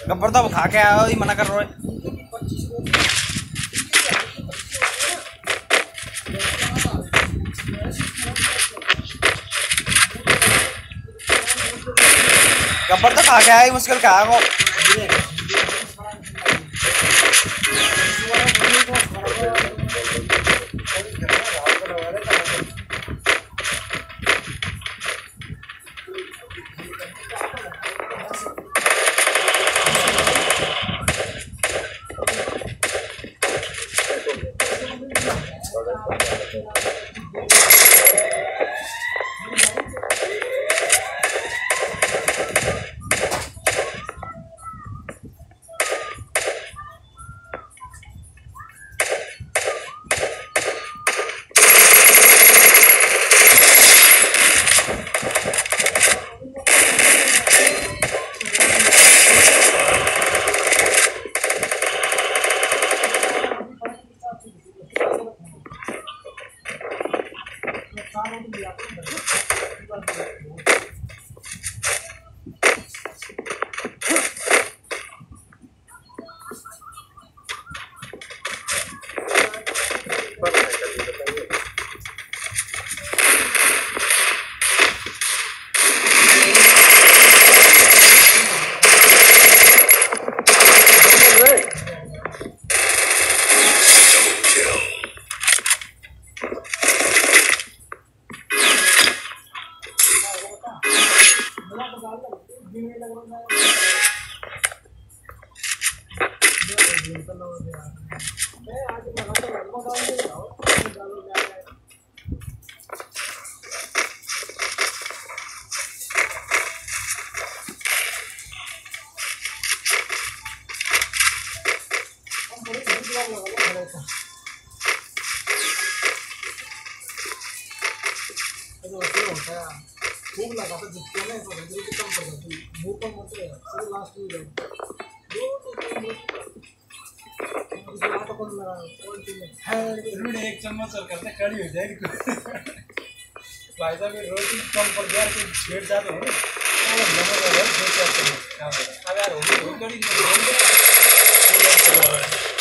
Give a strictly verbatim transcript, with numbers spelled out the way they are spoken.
गब्बर तो खा के आया ही मना कर रहा है। गब्बर तो खा के आया ही मुश्किल क्या है वो। खूब लगा था जितने में तो नजर की कम पड़ जाती मुंह पर मत है सब लास्ट में दो तो तीन इस लाट पर लगा कौन सी में है रूढ़ एक चम्मच और करते कड़ी हो जाएगी भाई साहब ये रोटी कम पड़ गया कि छेड़ जाते हैं क्या नमक और छेड़ जाते हैं क्या अब यार होगी कड़ी नहीं